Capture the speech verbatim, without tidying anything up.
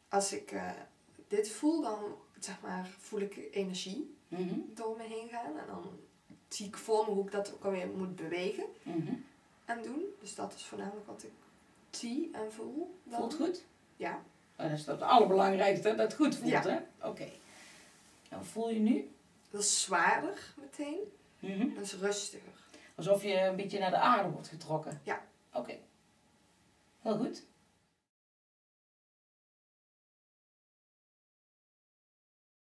als ik uh, dit voel, dan zeg maar, voel ik energie mm-hmm. door me heen gaan. En dan zie ik voor me hoe ik dat ook alweer moet bewegen mm-hmm. en doen. Dus dat is voornamelijk wat ik zie en voel. Dan. Voelt goed? Ja. Oh, dat is het allerbelangrijkste, dat het goed voelt, ja. hè? Oké. Okay. En wat voel je nu? Dat is zwaarder meteen. Mm-hmm. Dat is rustiger. Alsof je een beetje naar de aarde wordt getrokken? Ja. Oké. Okay. Heel goed.